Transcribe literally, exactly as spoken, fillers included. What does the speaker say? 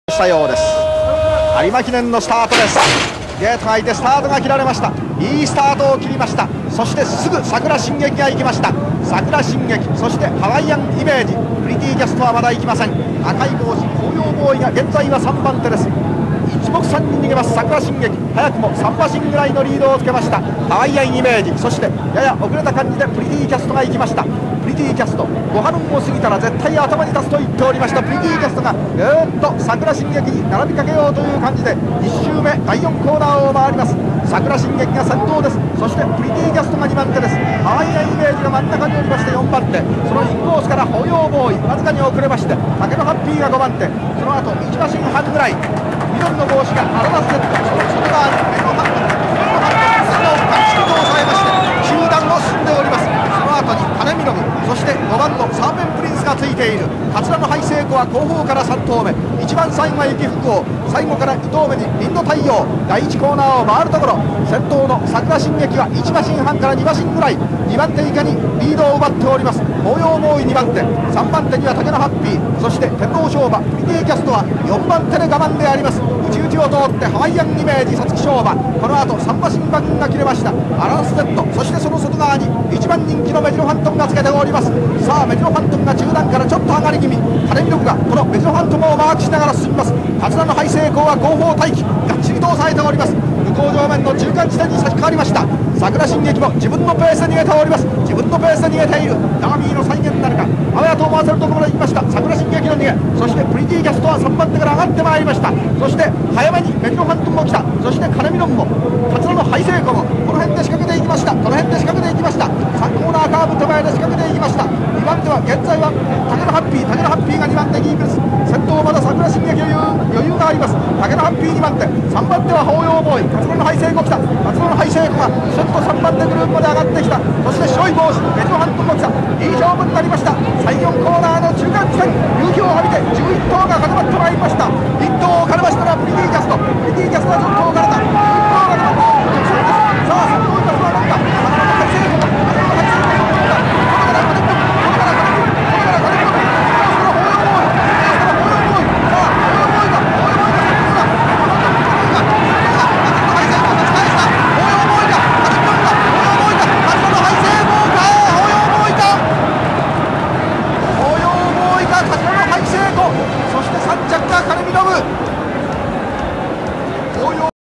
したようです。有馬記念のスタートです。ゲートが開いてスタートが切られました。いいスタートを切りました。そしてすぐ桜進撃が行きました。桜進撃、そしてハワイアンイメージ、プリティキャストはまだ行きません。赤い帽子紅葉ボーイが現在はさんばん手です。一目散に逃げます桜進撃、早くもさん馬身ぐらいのリードをつけました。ハワイアンイメージ、そしてやや遅れた感じでプリティキャストが行きました。プリティキャスト、ごハロンを過ぎたら絶対頭に立つと言っておりましたプリティキャストがぐーっと桜進撃に並びかけようという感じでいち周目だいよんコーナーを回ります。桜進撃が先頭です。そしてプリティキャストがにばん手です。ハワイアンイメージが真ん中におりましてよんばん手、そのインコースから保養ボーイわずかに遅れまして、竹のハッピーがごばん手、その後いち馬身半ぐらい緑の帽子がアラナスセット、その外側に目の半分目の半分そのがっちりと抑えまして集団を進んでおります。その後に金見のみ、そしてごばんのサーペンプリンスがついている。桂のハイセイコは後方からさん頭目、いちばん最後は雪福王、最後からに頭目にリンド太陽、だいいちコーナーを回るところ先頭の桜進撃はいち馬身半からに馬身ぐらいにばん手以下にリードを奪っております。紅葉ボーイにばん手、さんばん手には竹のハッピー、そして天皇賞馬プリティキャストはよんばん手で我慢であります。内々を通ってハワイアンイメージ、皐月賞馬、この後さん馬身馬群が切れました。アランスゼット、そしてその外側にいちばん人気のメジロファントムがつけております。さあメジロファントムが中段からちょっと上がり気味、金見力がこのメジロファントムをマークしながら進みます。桂のハイセイコは後方待機、がっちりと抑えております。向こう上面の中間地点に差し掛かりました。桜進撃も自分のペースで逃げております。自分のペースで逃げている。ダービーの再現になるか、あわやと思わせるところまで行きました桜進撃の逃げ、そしてプリティキャストはさんばん手から上がってまいりました。そして早めにメジロファントムも来た。そして金見ロンも桂のハイセイコもこの辺で仕掛けていきました。この辺で仕掛けていきました。さんコーナーカーブ手前で仕掛けていきました。にばん手は現在は竹のハッピー、竹のハッピーがにばん手キープです。先頭まだ桜進撃余裕余裕があります。竹のハッピーにばん手、さんばん手は紅葉ボーイ、桂のハイセイコ来た。桂のハイセイコがちょっとさんばん手グループまで上がってきた。そして白い帽子メジロファントムも来た。いい勝負になりました。さん、よんコーナーの中間地点、夕日を浴びてじゅういっ頭が固まってまいりました。いっ頭を兼ねましたらプリティキャスト、プリティキャストはちょっと